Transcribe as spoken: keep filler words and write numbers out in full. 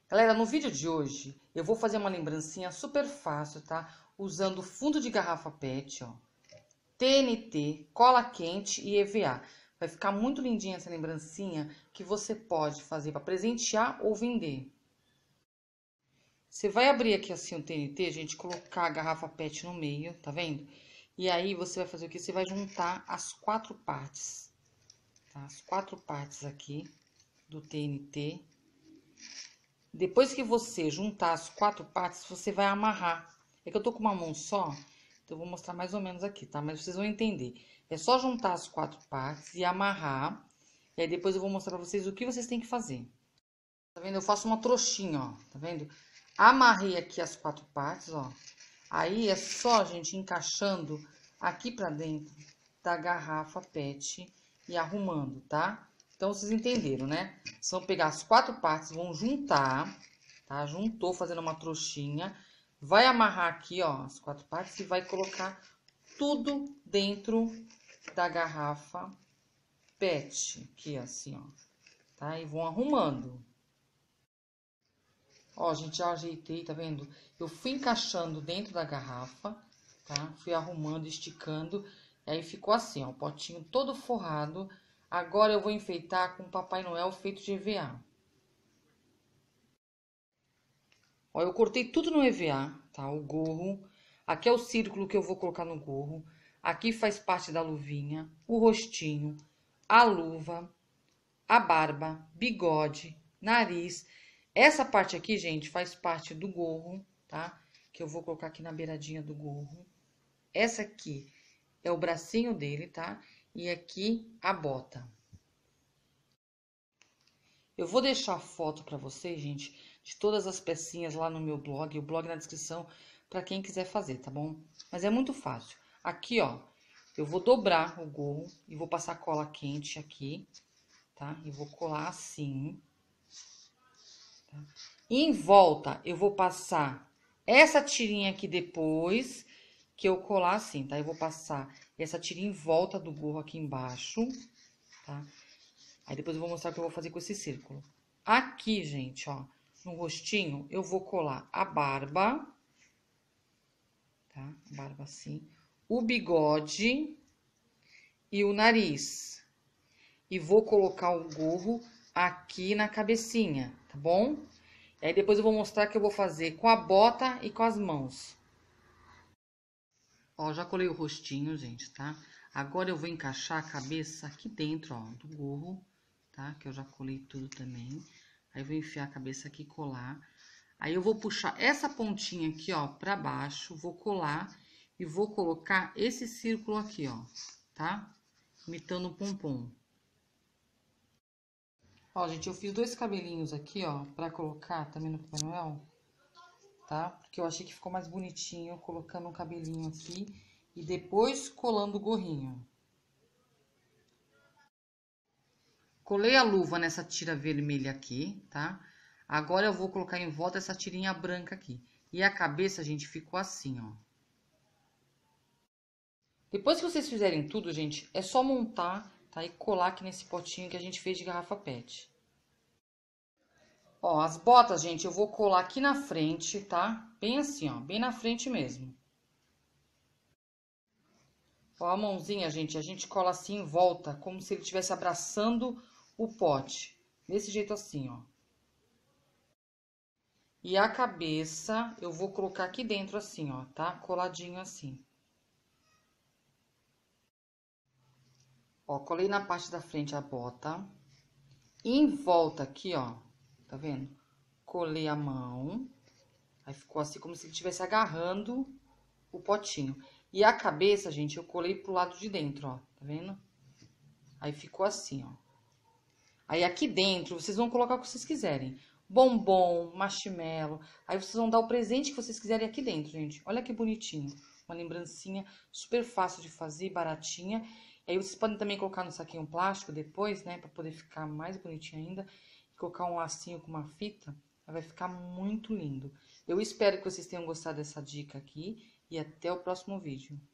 Galera, no vídeo de hoje, eu vou fazer uma lembrancinha super fácil, tá? Usando fundo de garrafa pet, ó, T N T, cola quente e E V A. Vai ficar muito lindinha essa lembrancinha que você pode fazer para presentear ou vender. Você vai abrir aqui assim o T N T, gente, colocar a garrafa pet no meio, tá vendo? E aí você vai fazer o que? Você vai juntar as quatro partes, tá? As quatro partes aqui do T N T. Depois que você juntar as quatro partes, você vai amarrar. É que eu tô com uma mão só, então eu vou mostrar mais ou menos aqui, tá? Mas vocês vão entender. É só juntar as quatro partes e amarrar. E aí depois eu vou mostrar pra vocês o que vocês têm que fazer. Tá vendo? Eu faço uma trouxinha, ó. Tá vendo? Amarrei aqui as quatro partes, ó. Aí é só, gente, encaixando aqui pra dentro da garrafa pet e arrumando, tá? Então, vocês entenderam, né? Vocês vão pegar as quatro partes, vão juntar, tá? Juntou, fazendo uma trouxinha. Vai amarrar aqui, ó, as quatro partes e vai colocar tudo dentro da garrafa pet. Aqui, assim, ó. Tá? E vão arrumando. Ó, gente, já ajeitei, tá vendo? Eu fui encaixando dentro da garrafa, tá? Fui arrumando, esticando. E aí ficou assim, ó, o potinho todo forrado. Agora eu vou enfeitar com o Papai Noel feito de E V A. Ó, eu cortei tudo no E V A, tá? O gorro. Aqui é o círculo que eu vou colocar no gorro. Aqui faz parte da luvinha, o rostinho, a luva, a barba, bigode, nariz. Essa parte aqui, gente, faz parte do gorro, tá? Que eu vou colocar aqui na beiradinha do gorro. Essa aqui é o bracinho dele, tá? E aqui a bota. Eu vou deixar foto pra vocês, gente, de todas as pecinhas lá no meu blog, o blog na descrição, pra quem quiser fazer, tá bom? Mas é muito fácil. Aqui, ó, eu vou dobrar o gorro e vou passar cola quente aqui, tá? E vou colar assim. Tá? E em volta, eu vou passar essa tirinha aqui depois que eu colar assim, tá? Eu vou passar essa tirinha em volta do gorro aqui embaixo, tá? Aí depois eu vou mostrar o que eu vou fazer com esse círculo. Aqui, gente, ó, no rostinho, eu vou colar a barba, tá? A barba assim, o bigode e o nariz. E vou colocar o gorro aqui na cabecinha, tá bom? E aí depois eu vou mostrar o que eu vou fazer com a bota e com as mãos. Ó, já colei o rostinho, gente, tá? Agora eu vou encaixar a cabeça aqui dentro, ó, do gorro, tá? Que eu já colei tudo também. Aí eu vou enfiar a cabeça aqui e colar. Aí eu vou puxar essa pontinha aqui, ó, pra baixo, vou colar e vou colocar esse círculo aqui, ó, tá? Imitando um pompom. Ó, gente, eu fiz dois cabelinhos aqui, ó, pra colocar também no Papai Noel, tá? Porque eu achei que ficou mais bonitinho colocando um cabelinho aqui e depois colando o gorrinho. Colei a luva nessa tira vermelha aqui, tá? Agora eu vou colocar em volta essa tirinha branca aqui. E a cabeça, gente, ficou assim, ó. Depois que vocês fizerem tudo, gente, é só montar, tá? E colar aqui nesse potinho que a gente fez de garrafa pet. Ó, as botas, gente, eu vou colar aqui na frente, tá? Bem assim, ó, bem na frente mesmo. Ó, a mãozinha, gente, a gente cola assim em volta, como se ele estivesse abraçando o pote. Desse jeito assim, ó. E a cabeça, eu vou colocar aqui dentro assim, ó, tá? Coladinho assim. Ó, colei na parte da frente a bota. E em volta aqui, ó, tá vendo? Colei a mão. Aí ficou assim, como se ele estivesse agarrando o potinho. E a cabeça, gente, eu colei pro lado de dentro, ó, tá vendo? Aí ficou assim, ó. Aí aqui dentro, vocês vão colocar o que vocês quiserem. Bombom, marshmallow. Aí vocês vão dar o presente que vocês quiserem aqui dentro, gente. Olha que bonitinho. Uma lembrancinha super fácil de fazer, baratinha. E aí vocês podem também colocar no saquinho plástico depois, né? Pra poder ficar mais bonitinho ainda. E colocar um lacinho com uma fita. Vai ficar muito lindo. Eu espero que vocês tenham gostado dessa dica aqui. E até o próximo vídeo.